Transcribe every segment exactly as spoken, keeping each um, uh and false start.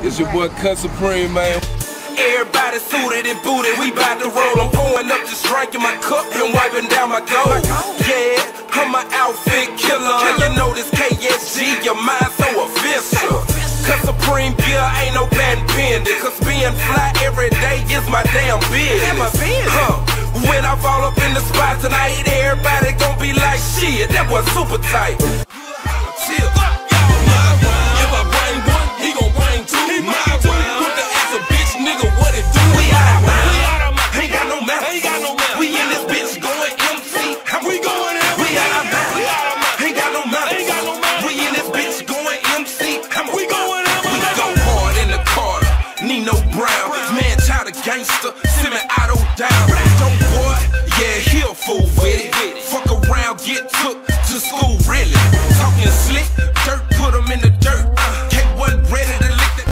It's your boy Cut Supreme, man. Everybody suited and booted, we bout to roll. I'm pouring up this drink in my cup and wiping down my gold. Yeah, I'm an outfit killer. You know this K S G, your mind so official. Cut Supreme gear ain't no patent pending. Cause being fly every day is my damn business. Huh. When I fall up in the spot tonight, everybody gon' be like, shit, that boy super tight. Chill. If I bring one, he gon' bring two. My one, put the ass a bitch, nigga, what it do? We out of mind. We out of mind. Ain't got no mouth. Ain't got no mouth. We in this bitch going M C. We going M C. We out of mind. We out of mind. Ain't got no mouth. Ain't got no mouth. We in this bitch going M C. We going M C. We go hard in the car. Nino Brown, man, child of gangster. Send me auto down. Don't boy, yeah, he a fool with it. Fuck around, get took to school, really. Talking slick, dirt, put him in the dirt. K one ready to lick the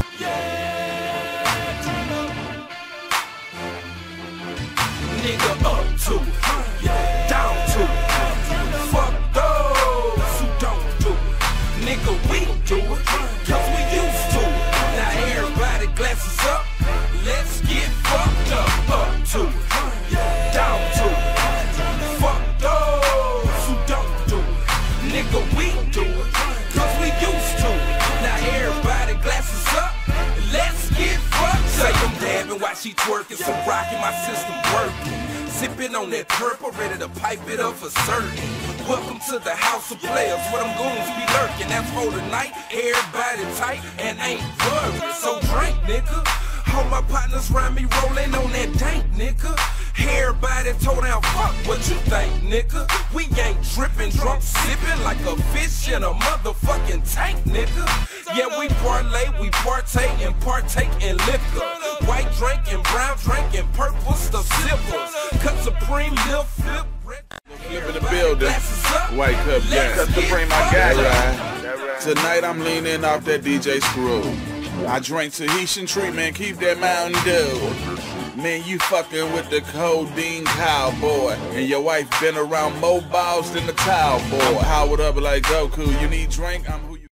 nigga up to, down to. Fuck those who don't do it. Nigga, we do it, cause we used to it. Now everybody glasses up, let's get fucked up. Up to, down to. Fuck those who don't do it. Nigga, we do it, cause we used to it. Now everybody glasses up, let's get fucked. Say I'm dabbing while she twerking, so rocking my system working. Sipping on that purple, ready to pipe it up for certain. Welcome to the house of players, where them goons be lurking. That's for the night, everybody tight and ain't worried. So drink, nigga. All my partners round me rolling on that dank, nigga. Everybody told down, fuck what you think, nigga. We ain't tripping, drunk, sipping like a fish in a motherfucking tank, nigga. Yeah, we parlay, we partake and partake in liquor. White drink and brown drink and purple stuff sippers. Cut Supreme, lil' flip. Flip in the building. White Cup gang. Cut Supreme, I got it. Right. Tonight I'm leaning off that D J Screw. I drink Tahitian treatment, keep that Mountain Dew. Man, you fucking with the codeine cowboy. And your wife been around more balls than the towel boy. I'm powered up like Goku. You need drink? I'm